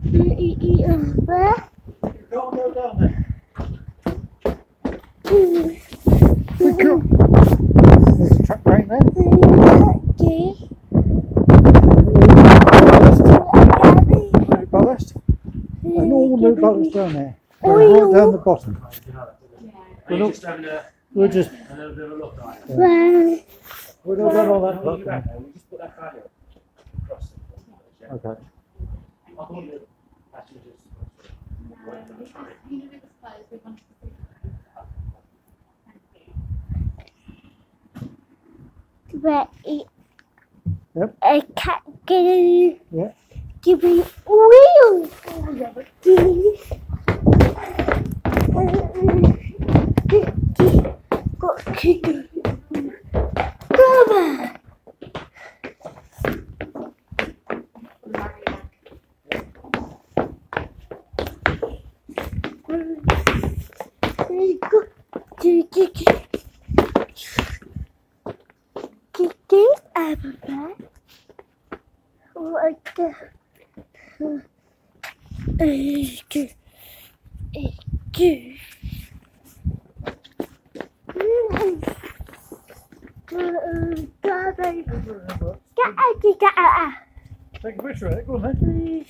Where? You can't go down there. There's a truck right there. No ballast. And all no ballast down there. Right down the bottom. We're just a little bit of a look like that. We're not done all that look. We'll just put that value across it. Okay. Yep. I can't get it. Yeah. Give me wheels. Come on. Take a picture of it, go on then.